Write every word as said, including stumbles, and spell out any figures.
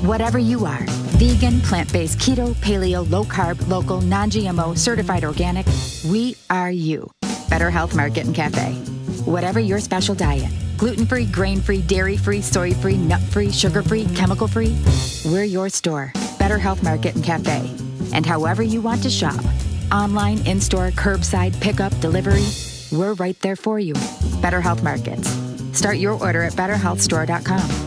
Whatever you are, vegan, plant-based, keto, paleo, low-carb, local, non-G M O, certified organic, we are you. Better Health Market and Cafe. Whatever your special diet, gluten-free, grain-free, dairy-free, soy-free, nut-free, sugar-free, chemical-free, we're your store. Better Health Market and Cafe. And however you want to shop, online, in-store, curbside, pickup, delivery, we're right there for you. Better Health Markets. Start your order at better health store dot com.